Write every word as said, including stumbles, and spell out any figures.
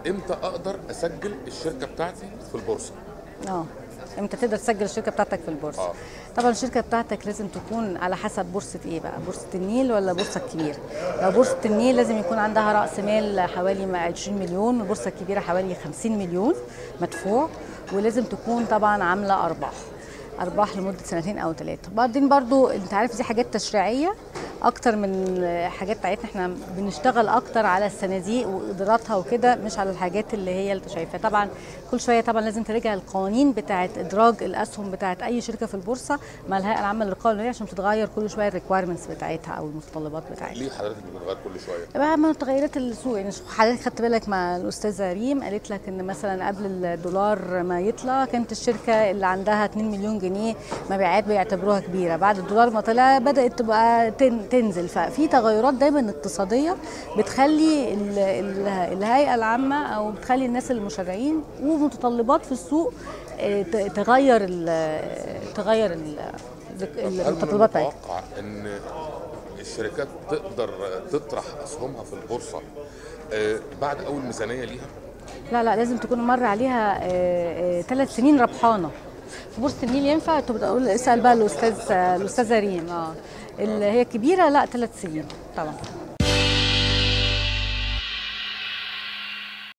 امتى اقدر اسجل الشركه بتاعتي في البورصه؟ اه امتى تقدر تسجل الشركه بتاعتك في البورصه؟ اه طبعا الشركه بتاعتك لازم تكون على حسب بورصه ايه بقى، بورصه النيل ولا بورصه الكبيره. لو بورصه النيل لازم يكون عندها راس مال حوالي عشرين مليون، والبورصه الكبيره حوالي خمسين مليون مدفوع، ولازم تكون طبعا عامله ارباح ارباح لمده سنتين او ثلاثه. بعدين برضو انت عارف دي حاجات تشريعيه اكتر من حاجات بتاعتنا، احنا بنشتغل اكتر على الصناديق واداراتها وكده، مش على الحاجات اللي هي اللي شايفاها. طبعا كل شويه طبعا لازم تراجع القوانين بتاعه ادراج الاسهم بتاعه اي شركه في البورصه مع الهيئه العامه للرقابه الماليه، عشان بتتغير كل شويه الريكوايرمنتس بتاعتها او المتطلبات بتاعتها. ليه حضرتك بتتغير كل شويه؟ بقى من تغيرات السوق، يعني حضرتك خدت بالك مع الاستاذه ريم قالت لك ان مثلا قبل الدولار ما يطلع كانت الشركه اللي عندها اتنين مليون جنيه مبيعات بيعتبروها كبيره، بعد الدولار ما طلع بدات تبقى تنزل. ففي تغيرات دايما اقتصاديه بتخلي ال ال الهيئه العامه او بتخلي الناس المشرعين ومتطلبات في السوق تغير ال تغير ال المتطلبات بتاعتها. هل متوقع ان الشركات تقدر تطرح اسهمها في البورصه بعد اول ميزانيه ليها؟ لا لا، لازم تكون مر عليها ثلاث سنين ربحانه. في بورصه النيل ينفع تقول اسال بقى الاستاذ الاستاذه ريم اه اللي هي كبيره، لا ثلاث سنين طبعا.